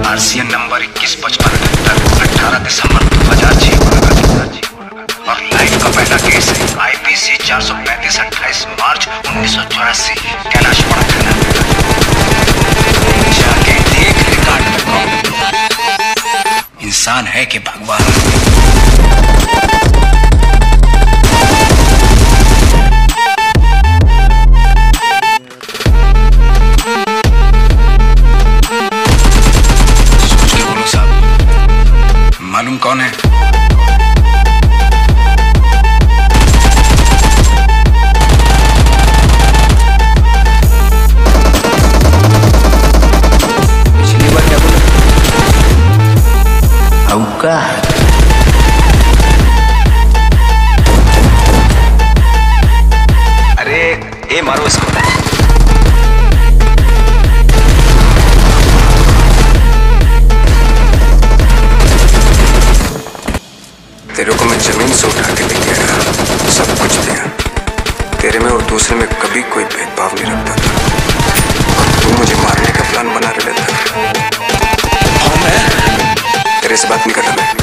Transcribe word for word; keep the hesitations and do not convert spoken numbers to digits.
RCN number इक्कीस पचपन अठारह दिसंबर दो हजार छह और लाइफ का पहला केस है आईपीसी चार सौ पैंतीस अट्ठाईस मार्च उन्नीस सौ चौरासी कैलाश पड़ा थाना। जाके देख रिकॉर्ड में कौन इंसान है कि भगवान। मालूम कौन है? पिछली बार क्या बोला? औका अरे ए मारो इसको। तेरे को मैं जमीन से उठा के लेके आया, सब कुछ दिया। तेरे में और दूसरे में कभी कोई भेदभाव नहीं रखता था और तू मुझे मारने का प्लान बना रहे था। हाँ मैं तेरे से बात नहीं कर रहा मैं।